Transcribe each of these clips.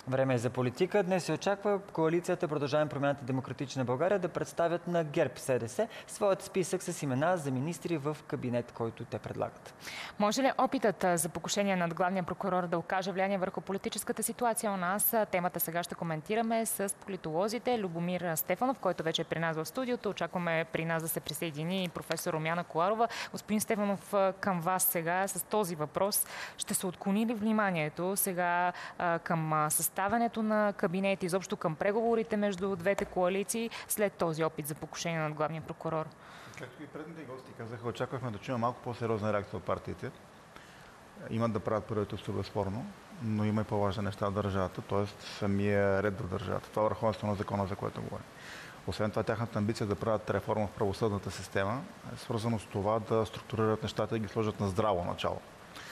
Време е за политика. Днес се очаква коалицията Продължаваме промяната Демократична България да представят на ГЕРБ-СДС своят списък с имена за министри в кабинет, който те предлагат. Може ли опитът за покушение над главния прокурор да окаже влияние върху политическата ситуация у нас? Темата сега ще коментираме с политолозите. Любомир Стефанов, който вече е при нас в студиото. Очакваме при нас да се присъедини и професор Румяна Коларова. Господин Стефанов, към вас сега с този въпрос. Ще се отклони ли вниманието сега към съставянето на кабинет, изобщо към преговорите между двете коалиции след този опит за покушение над главния прокурор? Както и предните гости казаха, очаквахме да чуем малко по-сериозна реакция от партиите. Имат да правят правителство безспорно, но има и по-важни неща в държавата, т.е. самия ред в държавата. Това е върховенство на закона, за което говорим. Освен това, тяхната амбиция да правят реформа в правосъдната система е свързано с това да структурират нещата и ги сложат на здраво начало.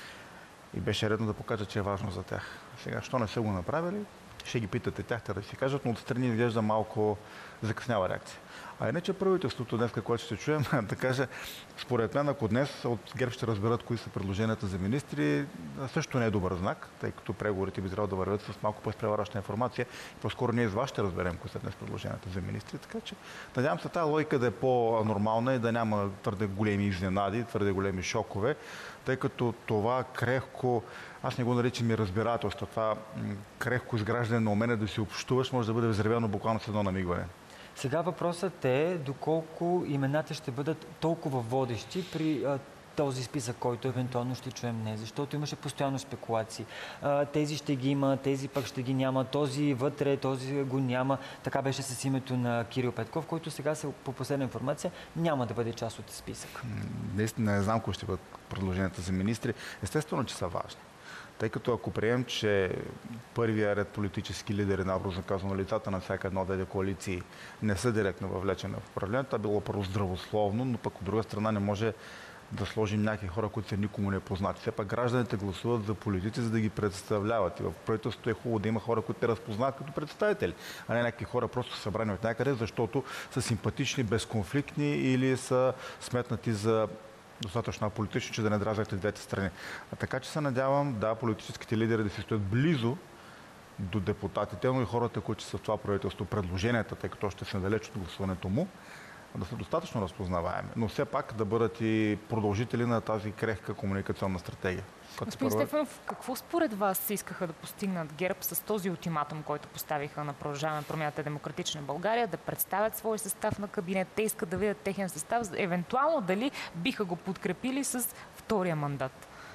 И беше редно да покажат, че е важно за тях. Сега, що не са го направили, ще ги питате тях, те да си кажат, но отстрани изглежда малко закъснява реакция. А иначе правителството днес, което ще чуем, да кажа, според мен, ако днес от ГЕРБ ще разберат кои са предложенията за министри, също не е добър знак, тъй като преговорите би трябвало да вървят с малко по-изпреварваща информация. По-скоро ние с вас ще разберем кои са днес предложенията за министри, така че надявам се тази логика да е по-нормална и да няма твърде големи изненади, твърде големи шокове, тъй като това крехко, аз не го наричам и разбирателство, това крехко изграждане на умение да си общуваш може да бъде взривено буквално с едно намигване. Сега въпросът е доколко имената ще бъдат толкова водещи при този списък, който евентуално ще чуем днес, защото имаше постоянно спекулации. Тези ще ги има, тези пък ще ги няма, този вътре, този го няма. Така беше с името на Кирил Петков, който сега, по последна информация, няма да бъде част от списък. Наистина не знам кои ще бъдат предложенията за министри. Естествено, че са важни. Тъй като ако приемем, че първия ред политически лидери, образно казано, лицата на всяка една от двете коалиции не са директно въвлечени в управлението, това било първо здравословно, но пък от друга страна не може да сложим някакви хора, които са никому не познати. Все пак гражданите гласуват за политици, за да ги представляват. И в правителството е хубаво да има хора, които те разпознават като представители, а не някакви хора просто събрани от някъде, защото са симпатични, безконфликтни или са сметнати за достатъчно политично, че да не дразнят двете страни. Така че се надявам, да, политическите лидери да си стоят близо до депутатите, но и хората, които са в това правителство, предложенията, тъй като още са далеч от гласуването му, да са достатъчно разпознаваеми, но все пак да бъдат и продължители на тази крехка комуникационна стратегия. Господин Стефанов, какво според вас искаха да постигнат ГЕРБ с този ултиматум, който поставиха на Продължаваме промяната Демократична България, да представят свой състав на кабинет? Те искат да видят техен състав, евентуално дали биха го подкрепили с втория мандат?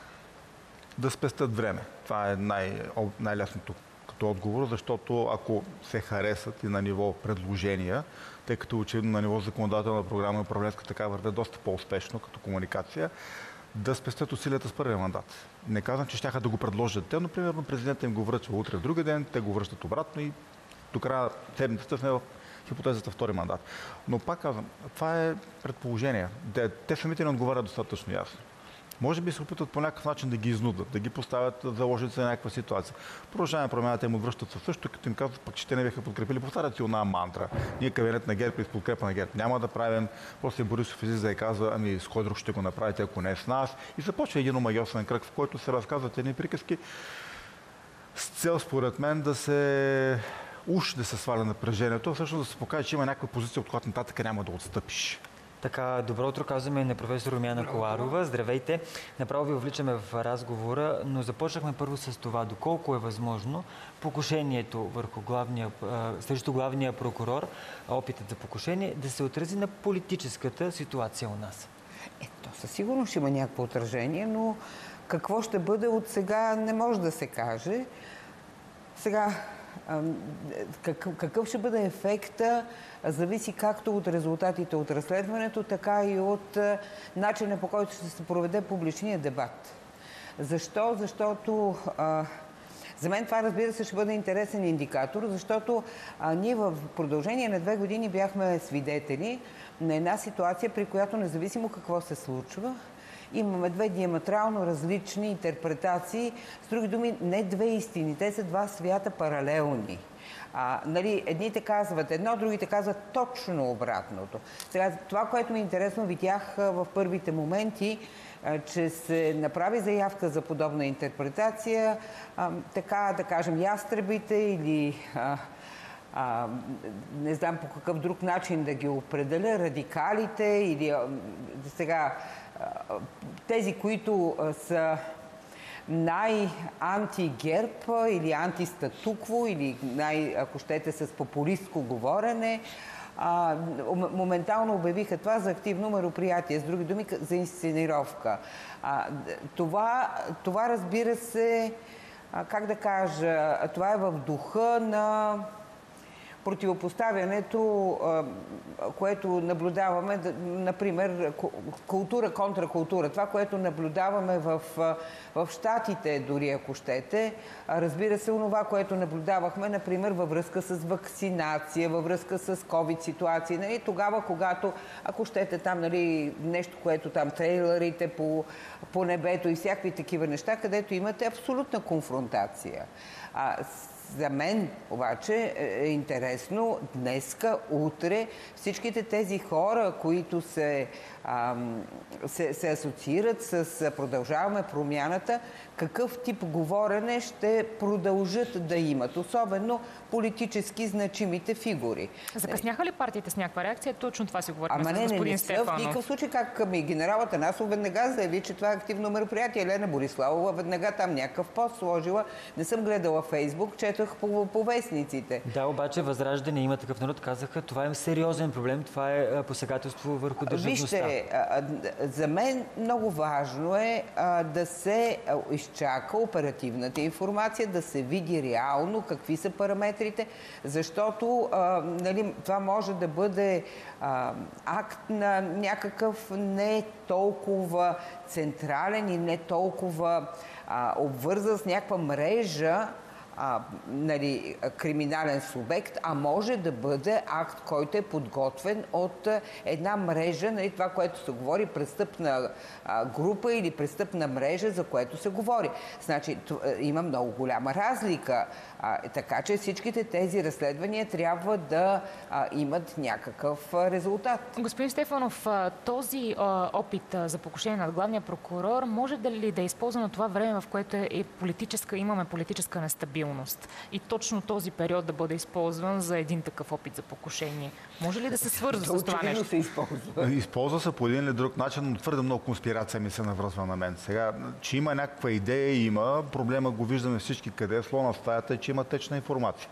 Да спестят време. Това е най-лесното като отговор, защото ако се харесат и на ниво предложения, тъй като очевидно на ниво законодателна програма и управленска така върве доста по-успешно като комуникация, да спестят усилията с първия мандат. Не казвам, че щяха да го предложат те, но примерно президентът им го връчва утре в други ден, те го връщат обратно и до края седмицата сме в хипотезата втори мандат. Но пак казвам, това е предположение. Те самите не отговарят достатъчно ясно. Може би се опитват по някакъв начин да ги изнудат, да ги поставят заложници на някаква ситуация. Продължаваме промяната им отвръщат се също, като им казват, пък че те не бяха подкрепили, повтарят си една мантра. Ние кабинет на ГЕРБ и с подкрепа на ГЕРБ няма да правим. После Борисов излиза и казва, ами с кой друг ще го направите, ако не е с нас. И започва един омагьосан кръг, в който се разказват едни приказки с цел, според мен, да се сваля напрежението, всъщност да се покаже, че има някаква позиция, от която нататък няма да отстъпиш. Така, добро утро казваме на професор Румяна Коларова. Здравейте. Направо ви увличаме в разговора, но започнахме първо с това. Доколко е възможно покушението срещу главния прокурор, опитът за покушение, да се отрази на политическата ситуация у нас? То със сигурност ще има някакво отражение, но какво ще бъде от сега не може да се каже. Сега, какъв ще бъде ефекта, зависи както от резултатите от разследването, така и от начина, по който ще се проведе публичният дебат. Защо? Защото за мен това, разбира се, ще бъде интересен индикатор, защото ние в продължение на 2 години бяхме свидетели на една ситуация, при която независимо какво се случва, имаме две диаметрално различни интерпретации. С други думи, не две истини, те са два свята паралелни. Нали, едните казват едно, другите казват точно обратното. Сега, това, което ми е интересно, видях в първите моменти, че се направи заявка за подобна интерпретация, така да кажем, ястребите или не знам по какъв друг начин да ги определя, радикалите или сега тези, които са най-анти-ГЕРБ или анти-статукво или ако щете с популистко говорене, моментално обявиха това за активно мероприятие, с други думи за инсценировка. Това разбира се, как да кажа, това е в духа на противопоставянето, което наблюдаваме, например, култура контра култура. Това, което наблюдаваме в Щатите, дори ако щете, разбира се, онова, което наблюдавахме, например, във връзка с вакцинация, във връзка с COVID ситуации. Нали, тогава, когато, ако щете там, нали, нещо, което там трейлерите по небето и всякакви такива неща, където имате абсолютна конфронтация. За мен обаче е интересно днеска, утре всичките тези хора, които се асоциират с Продължаваме промяната, какъв тип говорене ще продължат да имат, особено политически значимите фигури. Закъсняха ли партиите с някаква реакция? Точно това си говорихме с господин Стефанов. В никакъв случай, как ми генерал Атанасов веднага заяви, че това е активно мероприятие. Елена Бориславова веднага там някакъв пост сложила. Не съм гледала Фейсбук, четох по вестниците. Да, обаче Възраждане има такъв народ, казаха, това е сериозен проблем, това е посегателство върху държавността. Вижте, за мен много важно е да се изчака оперативната информация, да се види реално какви са параметрите, защото нали, това може да бъде акт на някакъв не толкова централен и не толкова обвързан с някаква мрежа, нали, криминален субект, а може да бъде акт, който е подготвен от една мрежа, нали, това, което се говори, престъпна група или престъпна мрежа, за което се говори. Значи, има много голяма разлика. Така че всичките тези разследвания трябва да имат някакъв резултат. Господин Стефанов, този опит за покушение над главния прокурор може ли да е използвано това време, в което имаме политическа нестабилност? И точно този период да бъде използван за един такъв опит за покушение? Може ли да се свързва с това нещо? се използва. Използва се по един или друг начин, но твърде много конспирация ми се навръзва на мен. Сега, че има някаква идея, има. Проблема го виждаме всички къде. Слона в стаята е, че има течна информация.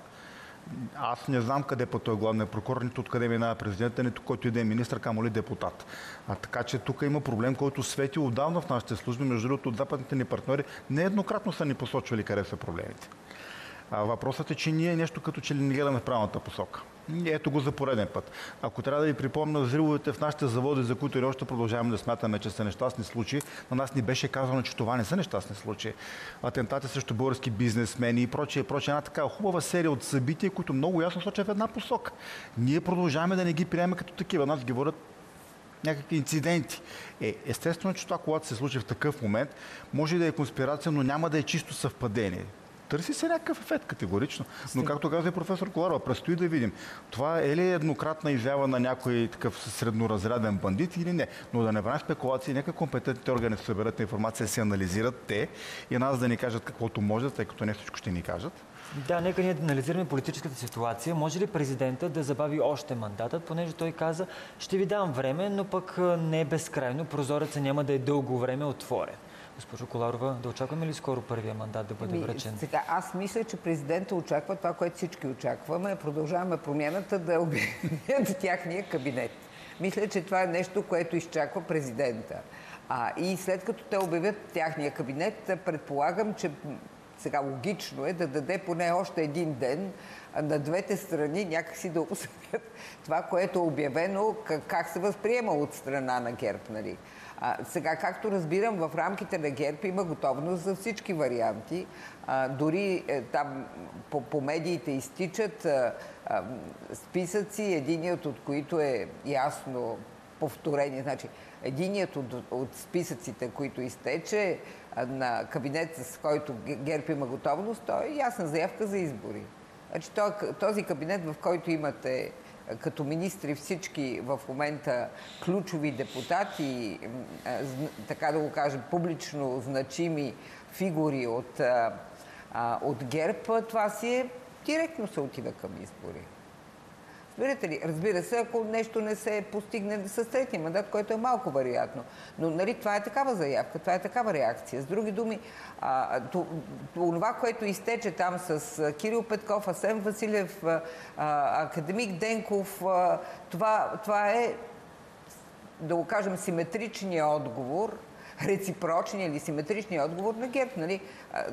Аз не знам къде по той главният прокурор, нито откъде минава президента, нито който и да е министър, камо ли депутат. Така че тук има проблем, който свети отдавна в нашите служби. Между другото, от западните ни партньори нееднократно са ни посочвали къде са проблемите. Въпросът е, че ние нещо като че ли не гледаме в правилната посока. Ето го за пореден път. Ако трябва да ви припомня взривовете в нашите заводи, за които още продължаваме да смятаме, че са нещастни случаи, на нас ни беше казано, че това не са нещастни случаи. Атентати срещу български бизнесмени и прочее. Една такава хубава серия от събития, които много ясно сочат в една посока. Ние продължаваме да не ги приемем като такива. Нас ги водят някакви инциденти. Естествено, че това, когато се случи в такъв момент, може да е конспирация, но няма да е чисто съвпадение. Търси се някакъв ефект категорично. Но както каза и професор Коларова, предстои да видим. Това е ли еднократна изява на някой такъв средноразряден бандит или не. Но да не правим спекулации, нека компетентните органи се съберат информация, се анализират те и нас да ни кажат каквото може, тъй като не всичко ще ни кажат. Да, нека ние да анализираме политическата ситуация. Може ли президента да забави още мандатът, понеже той каза, ще ви дам време, но пък не е безкрайно. Прозорецът няма да е дълго време отворен. Госпожо Коларова, да очакваме ли скоро първия мандат да бъде връчен? Сега, аз мисля, че президента очаква това, което всички очакваме. Продължаваме промяната да обявят тяхния кабинет. Мисля, че това е нещо, което изчаква президента. И след като те обявят тяхния кабинет, предполагам, че сега логично е да даде поне още един ден на двете страни някакси да обсъдят това, което е обявено, как се възприема от страна на ГЕРБ, нали? Сега, както разбирам, в рамките на ГЕРБ има готовност за всички варианти. Дори там по медиите изтичат списъци, единият от които е ясно повторение. Значи, единият от списъците, които изтече на кабинет, с който ГЕРБ има готовност, той е ясна заявка за избори. Значи, този кабинет, в който имате като министри всички в момента ключови депутати, така да го кажем, публично значими фигури от ГЕРБ, това си е директно се отива към избори. Разбирате ли? Разбира се, ако нещо не се постигне с третия мандат, което е малко вероятно. Но нали, това е такава заявка, това е такава реакция. С други думи, това, което изтече там с Кирил Петков, Асен Василев, академик Денков, това е, да го кажем, симетричният отговор, реципрочният или симетричният отговор на ГЕРБ. Нали?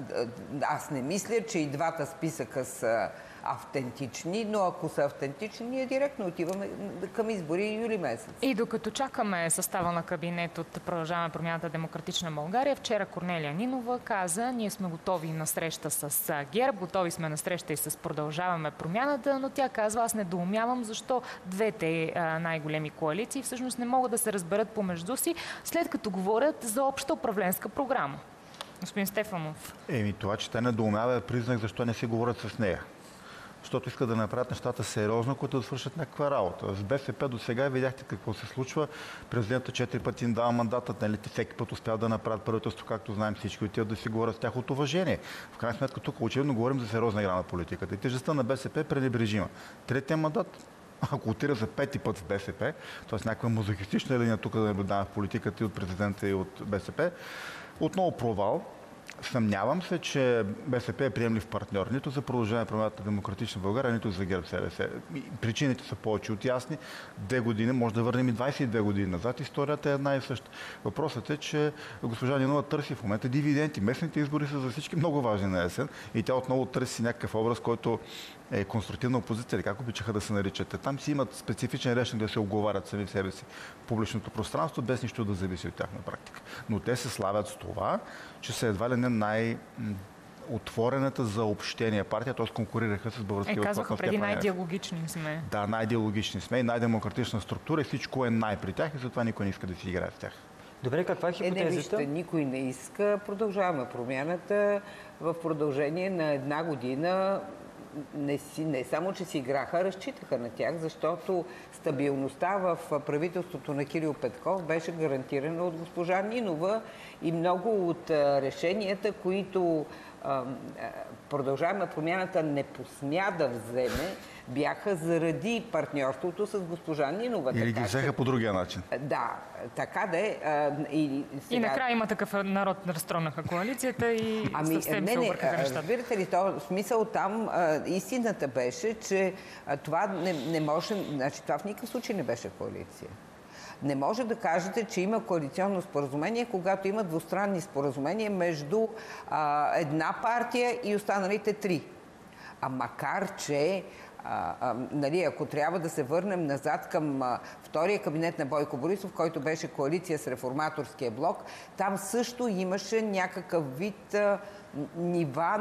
Аз не мисля, че и двата списъка са автентични, но ако са автентични, ние директно отиваме към избори юли месец. И докато чакаме състава на кабинет от Продължаваме промяната Демократична България, вчера Корнелия Нинова каза, ние сме готови на среща с ГЕРБ, готови сме на среща и с Продължаваме промяната, но тя казва, аз недоумявам защо двете най-големи коалиции всъщност не могат да се разберат помежду си, след като говорят за обща управленска програма. Господин Стефанов. Това, че те недоумява е признак защо не си говорят с нея. Защото искат да направят нещата сериозно, които да свършат някаква работа. С БСП до сега видяхте какво се случва. Президентът 4 пъти им дава мандатът, нали, всеки път успява да направят правителство, както знаем всички, отиват да си говорят с тях от уважение. В крайна сметка тук очевидно говорим за сериозна игра на политиката. И тежестта на БСП е пренебрежима. Третия мандат, ако отира за пети път в БСП, т.е. някаква мазохистична линия тук да наблюдаваме в политиката и от президента и от БСП, отново провал. Съмнявам се, че БСП е приемлив партньор нито за Продължаване промяната Демократична България, нито за ГЕРБ-СДС. Причините са повече от ясни. 2 години, може да върнем и 22 години назад. Историята е една и съща. Въпросът е, че госпожа Нинова търси в момента дивиденти. Местните избори са за всички много важни на есен и тя отново търси някакъв образ, който е конструктивна опозиция, или как обичаха да се наричате. Там си имат специфичен речник да се оговарят сами в себе си в публичното пространство, без нищо да зависи от тях на практика. Но те се славят с това, че са едва ли не най-отворената за общение партия, т.е. конкурираха с българския отвод. Казаха преди най-диалогични сме. Да, най-диалогични сме и най-демократична структура и всичко е най-при тях и затова никой не иска да си играе с тях. Добре, каква е хипотезата? Вижте, никой не иска. Продължаваме промяната в продължение на 1 година. Не само, че си играха, разчитаха на тях, защото стабилността в правителството на Кирил Петков беше гарантирана от госпожа Нинова и много от решенията, които Продължаваме промяната не посмя да вземе, бяха заради партньорството с госпожа Нинова. Или ги взеха по другия начин. Да, така да е. И накрая има такъв народ, разстронаха коалицията и съвсем се объркаха нещата. Разбирате ли, в смисъл там истината беше, че това не може, значи това в никакъв случай не беше коалиция. Не може да кажете, че има коалиционно споразумение, когато има двустранни споразумения между една партия и останалите 3. А макар, че нали, ако трябва да се върнем назад към втория кабинет на Бойко Борисов, който беше коалиция с Реформаторския блок, там също имаше някакъв вид нива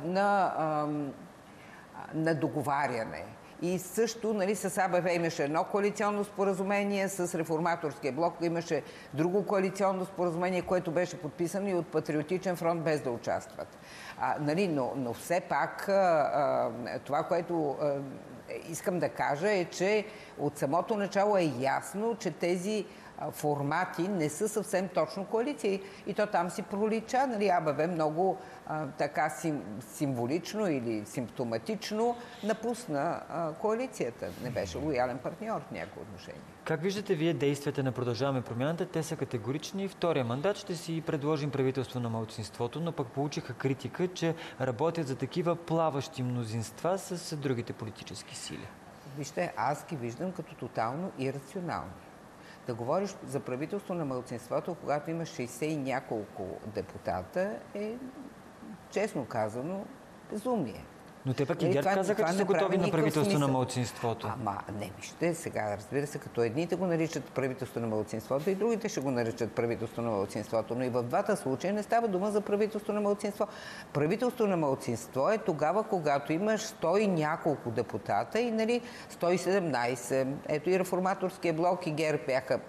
на договаряне. И също, нали, с АБВ имаше едно коалиционно споразумение, с Реформаторския блок имаше друго коалиционно споразумение, което беше подписано и от Патриотичен фронт, без да участват. Нали, но все пак това, което искам да кажа е, че от самото начало е ясно, че тези формати не са съвсем точно коалиции. И то там си пролича, нали, АБВ много така символично или симптоматично напусна коалицията. Не беше лоялен партньор в някои отношения. Как виждате вие действията на Продължаваме промяната? Те са категорични. Втория мандат ще си предложим правителство на малцинството, но пък получиха критика, че работят за такива плаващи мнозинства с другите политически сили. Вижте, аз ги виждам като тотално ирационални. Да говориш за правителство на малцинството, когато има 60 и няколко депутата, е, честно казано, безумие. Но те пък и ГЕРБ казаха, че са готови на правителство на малцинството. Не, вижте, сега, разбира се, като едните го наричат правителство на малцинството и другите ще го наричат правителство на малцинството. Но и в двата случая не става дума за правителство на малцинство. Правителство на малцинство е тогава, когато имаш 100 и няколко депутата и, нали, 117. Ето и Реформаторския блок и ГЕРБ бяха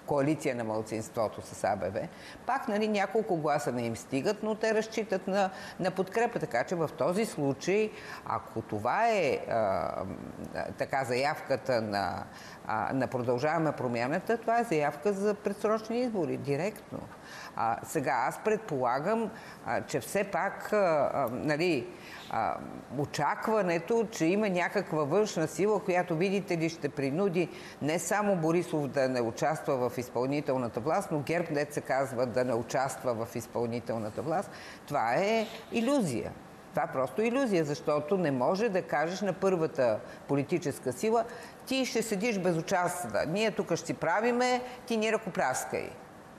коалиция на малцинството с АБВ, пак нали, няколко гласа не им стигат, но те разчитат на подкрепа. Така че в този случай, ако това е така заявката на Продължаваме промяната, това е заявка за предсрочни избори, директно. Сега аз предполагам, че все пак нали, очакването, че има някаква външна сила, която, видите ли, ще принуди не само Борисов да не участва в изпълнителната власт, но ГЕРБ, дето се казва, да не участва в изпълнителната власт, това е илюзия. Това е просто илюзия, защото не може да кажеш на първата политическа сила: ти ще седиш безучастна, ние тук ще си правиме, ти ни ръкопляскай.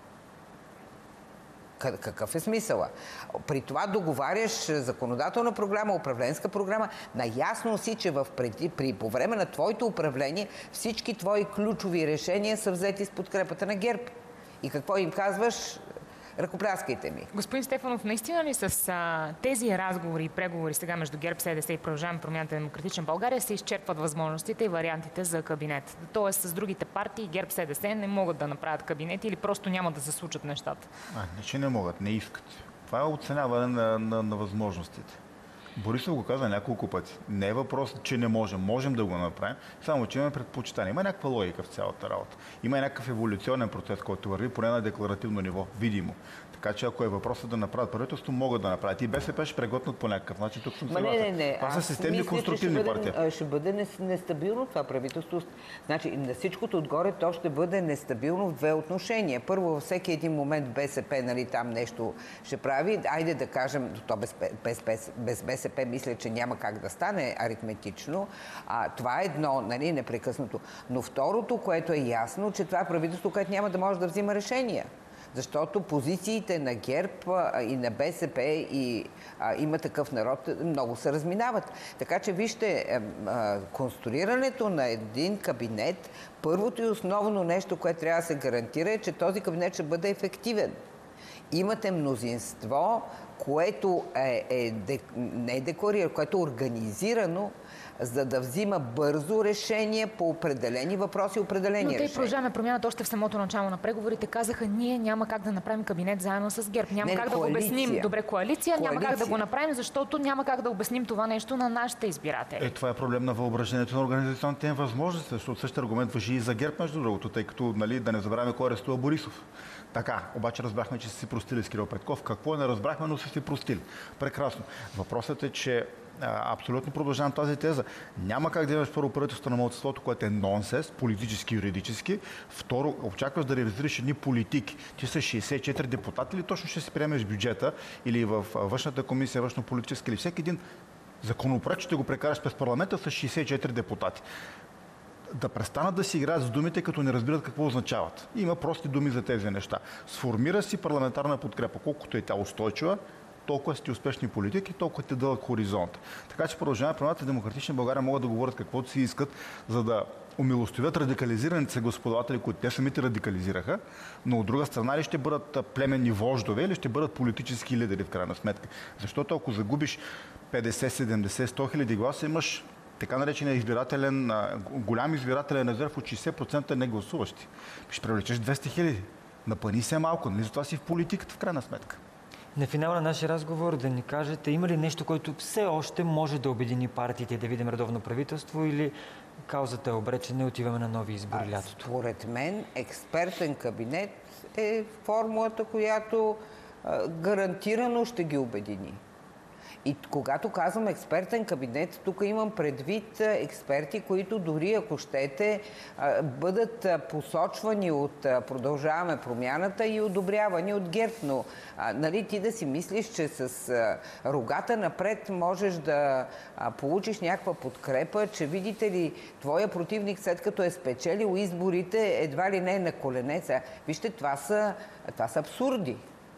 Какъв е смисъла? При това договаряш законодателна програма, управленска програма. Наясно си, че по време на твоето управление всички твои ключови решения са взети с подкрепата на ГЕРБ. И какво им казваш? Ръкопляскайте ми. Господин Стефанов, наистина ли с тези разговори и преговори сега между ГЕРБ, СДС и Продължаваме промяната на Демократична България се изчерпват възможностите и вариантите за кабинет? Тоест с другите партии, ГЕРБ, СДС не могат да направят кабинет или просто няма да се случат нещата? Не, че не могат, не искат. Това е оценяване на възможностите. Борисов го каза няколко пъти. Не е въпрос, че не можем. Можем да го направим, само че имаме предпочитание. Има някаква логика в цялата работа. Има някакъв еволюционен процес, който върви поне на декларативно ниво, видимо. Така че ако е въпросът да направят правителство, могат да направят. И БСП ще преготнат по някакъв начин. Тук съм съгласен. Не. Това са системни, конструктивни партии. Ще бъде нестабилно това правителство. Значи, на всичкото отгоре то ще бъде нестабилно в две отношения. Първо, във всеки един момент БСП, нали, там нещо ще прави. Айде да кажем, то без БСП мисля, че няма как да стане аритметично. Това е едно, нали, непрекъснато. Но второто, което е ясно, че това е правителство, което няма да може да взима решения. Защото позициите на ГЕРБ и на БСП и Има такъв народ много се разминават. Така че вижте, конструирането на един кабинет, първото и основно нещо, което трябва да се гарантира, е, че този кабинет ще бъде ефективен. Имате мнозинство, което не е декларирано, което е организирано, за да взима бързо решение по определени въпроси, определени решения. Но те Продължаваме промяната още в самото начало на преговорите казаха, ние няма как да направим кабинет заедно с ГЕРБ. Няма как да го обясним. Добре, коалиция, няма как да го направим, защото няма как да обясним това нещо на нашите избиратели. Това е проблем на въображението на организационните им възможности, защото същия аргумент важи и за ГЕРБ, между другото, тъй като да не забравяме кой арестува Борисов. Така, обаче разбрахме, че са си простили с Кирил Петков. Какво не разбрахме, но са си простили. Прекрасно. Въпросът е, че абсолютно продължавам тази теза. Няма как да имаш първо правителство на малцинството, което е нонсенс, политически и юридически. Второ, очакваш да реализираш едни политики. Ти са 64 депутати или точно ще си приемеш бюджета или в външната комисия, външно-политическа или всеки един законопроект ще го прекараш през парламента с 64 депутати. Да престанат да си играят с думите, като не разбират какво означават. Има прости думи за тези неща. Сформира си парламентарна подкрепа, колкото е тя устойчива, толкова сте успешни политики, толкова те дълъг хоризонт. Така че Продължаваме промяната, Демократична България могат да говорят каквото си искат, за да умилостивят радикализираните се господаватели, които те самите радикализираха, но от друга страна ли ще бъдат племенни вождове или ще бъдат политически лидери в крайна сметка. Защото ако загубиш 50, 70, 100 хиляди гласа, имаш така наречения голям избирателен резерв от 60% негласуващи. Ще привлечеш 200 хиляди. Напъни се малко, нали? Затова си в политиката в крайна сметка. На финала на нашия разговор да ни кажете, има ли нещо, което все още може да обедини партиите, да видим редовно правителство, или каузата е обречена и отиваме на нови избори лятото? Според мен експертен кабинет е формулата, която гарантирано ще ги обедини. И когато казвам експертен кабинет, тук имам предвид експерти, които дори, ако щете, бъдат посочвани от Продължаваме промяната и одобрявани от ГЕРБ. Но нали, ти да си мислиш, че с рогата напред можеш да получиш някаква подкрепа, че видите ли, твоя противник, след като е спечелил изборите, едва ли не е на коленеца. Вижте, това са абсурди.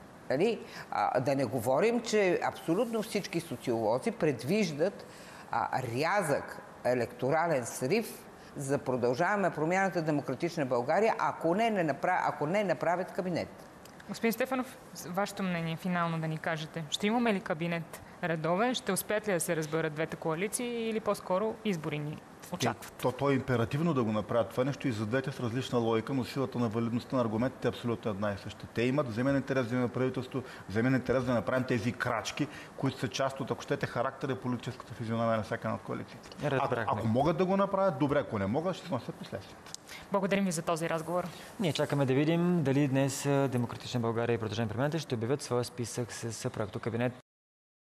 Да не говорим, че абсолютно всички социолози предвиждат рязък електорален срив за Продължаваме промяната Демократична България, ако не направят кабинет. Господин Стефанов, вашето мнение финално да ни кажете. Ще имаме ли кабинет редовен. Ще успеят ли да се разберат двете коалиции или по-скоро избори ни очакват? То е императивно да го направят това нещо и за двете с различна логика, но силата на валидността на аргументите е абсолютно една и съща. Те имат вземен интерес да има правителство, вземен интерес да направим тези крачки, които са част от, ако щете, характера и политическата физиономия на всяка една от коалициите. Ако могат да го направят, добре, ако не могат, ще сносят последствията. Благодарим ви за този разговор. Ние чакаме да видим дали днес Демократична България и Продължение промяната ще обявят своя списък с проектокабинет.